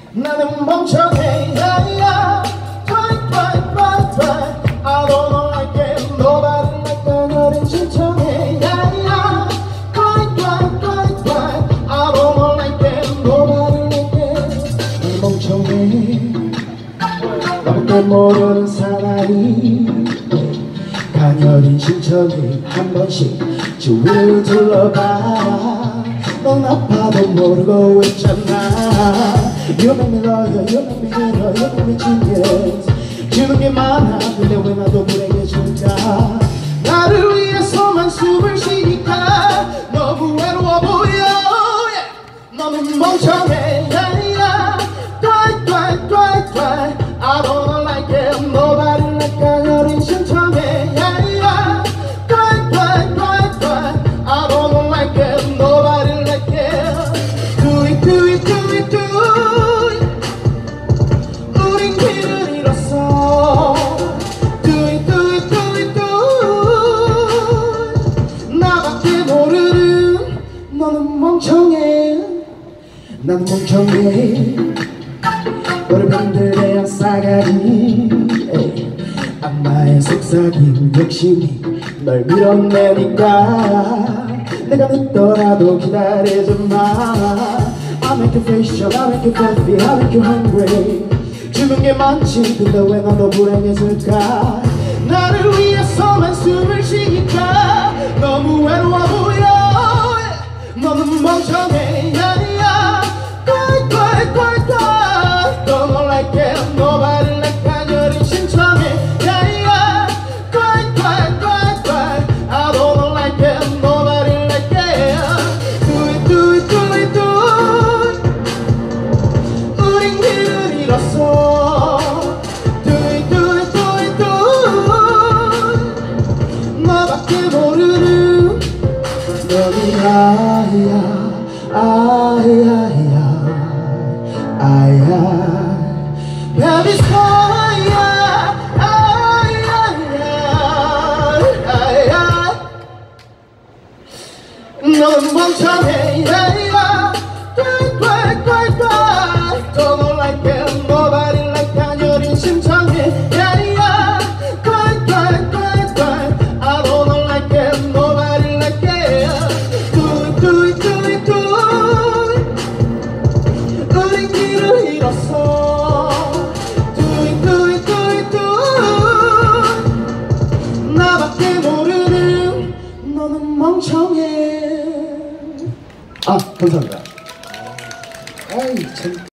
나는 멍청해 야야 try I don't know like it nobody like 난 어린 신청해 야야 try I don't know like it nobody like it 난 멍청해 나밖에 모르는 사나이 가녀린 신청해 한 번씩 주위를 둘러봐 넌 아파도 모르고 있잖아 You make me loyal, you make me hero, you make me genius 주는 게 많아 근데 왜 나도 불행해질까 나를 위해서만 숨을 쉬니까 너무 외로워 보여 yeah. 너는 멍청해 yeah. try I don't like it nobody like 가녀린 신청해 yeah. try I don't like it nobody like it do it 우린 길을 잃었어 do it 나밖에 모르는 너는 멍청해 난 멍청해 어른들 대한 싸가지 악마의 속삭임 욕심이 널 밀어내니까 내가 늦더라도 기다리지마 I make you facial, I make you coffee, I make you hungry 주는 게 많지 근데 왜 나도 불행해질까 나를 위해서만 숨을 쉬니까 너무 외로워 보여 너는 멍청해 Don't know like it, nobody like 가녀린 신청해 I don't know like it, nobody like it do it 우린 길을 잃었어 do it 너밖에 모르는 너는 Baby's fire 넌 멍청해 Don't know like it nobody like 가녀린 신청해 I don't know like it nobody like it do it 우린 길을 잃었어 do it 나밖에 모르는 너는 멍청해 감사합니다. 아이 참